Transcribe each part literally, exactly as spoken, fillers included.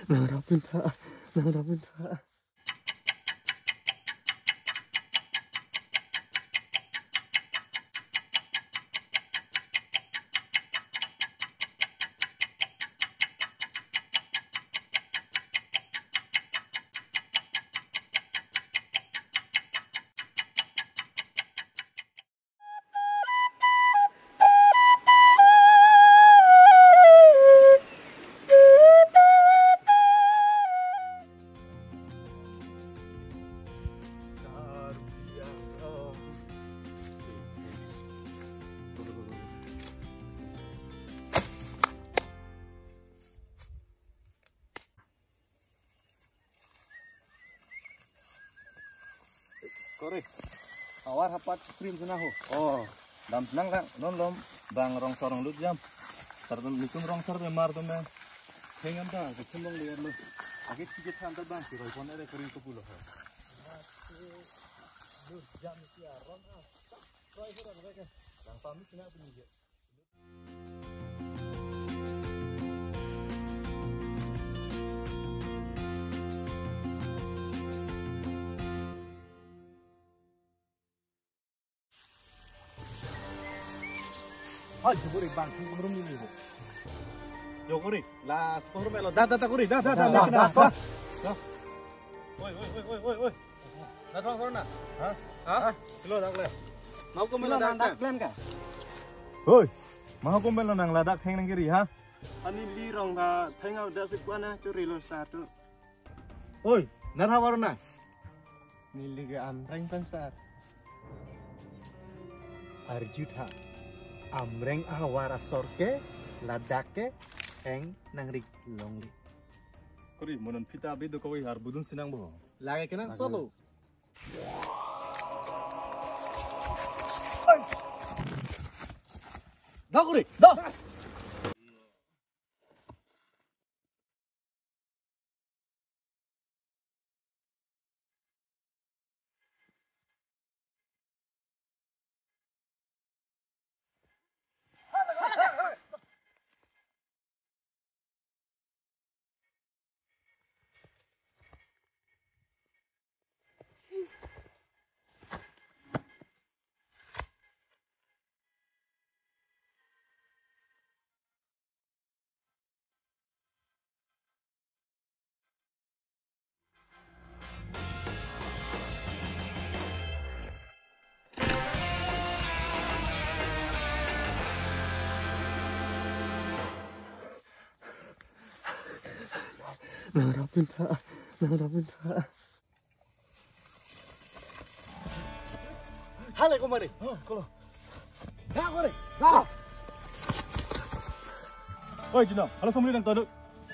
Nangarapin ta, nangarapin ta. Korek, awar hapat krim sana ho. Oh, dam senang kan? Non lom, bang rong sorong lut jam. Terdem nikum rong sor memar tu me. Hengam dah, kecil long liar lo. Agak sikit santai bang, si roi pon ada kering kepulah. Lut jam siaran ah. Roi sudah mereka. Yang pamit kena punya. Ah, jebur bang, belum ini. Yo kuri, lah sepuluh melo. Dah dah dah kuri, dah dah dah. Dah dah dah. Woi woi woi woi woi woi. Dah tahu korna? Hah? Hah? Kilo dah kle. Mau kau melo dak klan ka? Hoi, mau kau melo nang ladak heng nang kiri ha? Ani li rong dah, tengah dah sekuana curi lo satu. Oi, narha warna. Nili ke amreng pansar. Arjutha. Amreng awara sorke, ladake, eng nangrik longli. Kuri, monon pita abe do kawai har budun sinang boh. Lagi kena solo. Dah kuri, dah. Nangarapin ta, nangarapin ta. Hale kemari. Oh, kalau. Dah kuri, Dah. Oi Jino, halo semua nang taduk.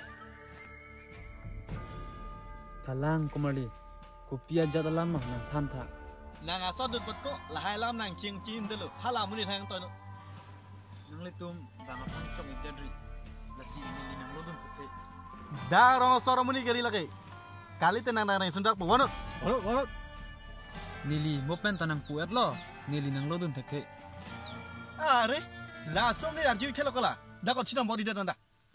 Talang kumali, kupia jadalam nang tanta. Nang asal dut betko, lahai lam nang cing cing dulu. Halam muni hang taduk. Nang litum bang apa cong idadri. Lasi ini nang lodun kete. Dah rong sorong muni kiri lagi. Kali tenang nang sundak bu. Wano, wano, wano. Nili mopen tanang puet lo. Nili nang lodun teke. Are, langsung ni arju telo kala. Dah kau cina mau di dalam dah.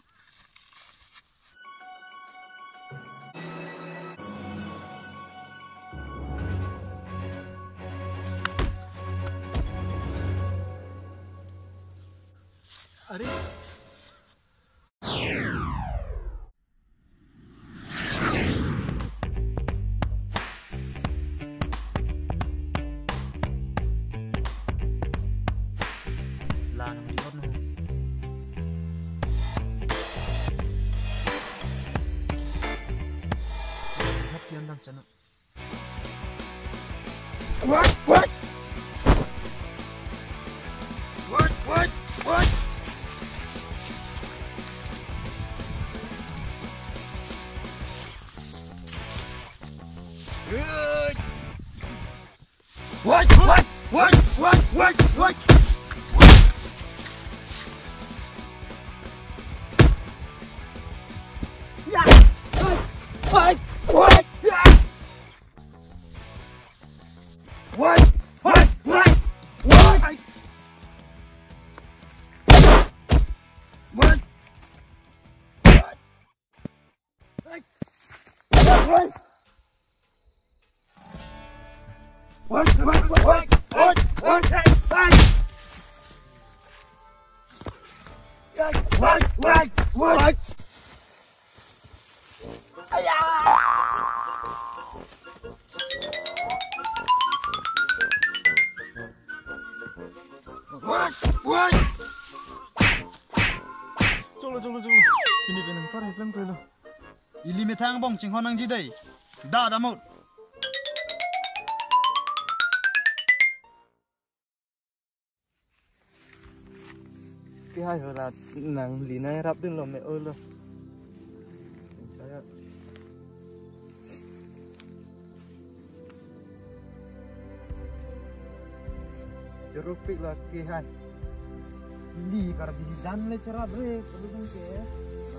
Are. Nang lior no. Hap yan lang chana. What? What? What? What? What? What? What? What? What? What? What? What? What? What? What? What? What? What? What? What? What? What? What? What? What? What? What? What? What? Cholo cholo cholo. Ini benang par iklan kelo. Ili metang bong ching honang jidai. Da da mot. Cái hai hồi là nàng lì này rắp đến lòng mẹ ơi luôn. Jerupik lah ke hai. Li kar bidan le cara bre, belum ke.